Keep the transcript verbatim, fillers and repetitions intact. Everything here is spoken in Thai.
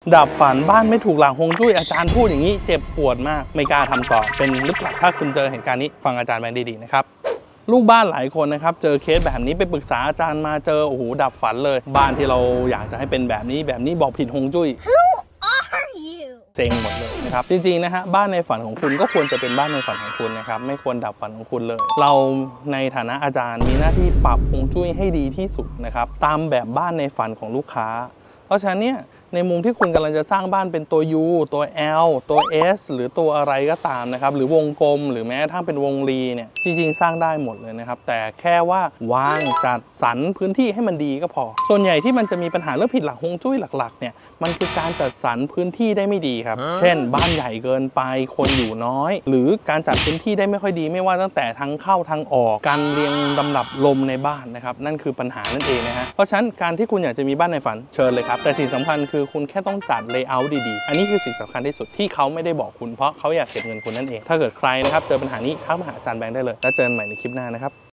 ดับฝันบ้านไม่ถูกหลักฮวงจุ้ยอาจารย์พูดอย่างนี้เจ็บปวดมากไม่กล้าทำต่อเป็นหรือเปล่าถ้าคุณเจอเหตุการณ์นี้ฟังอาจารย์แบงค์ดีๆนะครับลูกบ้านหลายคนนะครับเจอเคสแบบนี้ไปปรึกษาอาจารย์มาเจอโอ้โหดับฝันเลยบ้านที่เราอยากจะให้เป็นแบบนี้แบบนี้บอกผิดฮวงจุ้ยเซ็งหมดเลยนะครับจริงๆนะฮะบ้านในฝันของคุณก็ควรจะเป็นบ้านในฝันของคุณนะครับไม่ควรดับฝันของคุณเลยเราในฐานะอาจารย์มีหน้าที่ปรับฮวงจุ้ยให้ดีที่สุดนะครับตามแบบบ้านในฝันของลูกค้าเพราะฉะนั้นเนี่ยในมุมที่คุณกำลังจะสร้างบ้านเป็นตัว U ตัว L ตัว S หรือตัวอะไรก็ตามนะครับหรือวงกลมหรือแม้กระทั่งเป็นวงรีเนี่ยจริงๆสร้างได้หมดเลยนะครับแต่แค่ว่าวางจัดสรรพื้นที่ให้มันดีก็พอส่วนใหญ่ที่มันจะมีปัญหาเรื่องผิดหลักฮวงจุ้ยหลักๆเนี่ยมันคือการจัดสรรพื้นที่ได้ไม่ดีครับเช่นบ้านใหญ่เกินไปคนอยู่น้อยหรือการจัดพื้นที่ได้ไม่ค่อยดีไม่ว่าตั้งแต่ทางเข้าทางออกการเรียงลำดับลมในบ้านนะครับนั่นคือปัญหานั่นเองนะฮะเพราะฉะนั้นการที่คุณอยากจะมีบ้านในฝันเชิญเลยครับแต่สิ่งสำคัญคือคุณแค่ต้องจัดเลเยอร์ดีๆอันนี้คือสิ่งสำคัญที่สุดที่เขาไม่ได้บอกคุณเพราะเขาอยากเก็บเงินคุณนั่นเองถ้าเกิดใครนะครับเจอปัญหานี้ทักมาหาอาจารย์แบงค์ได้เลยแล้วเจอกันใหม่ในคลิปหน้านะครับ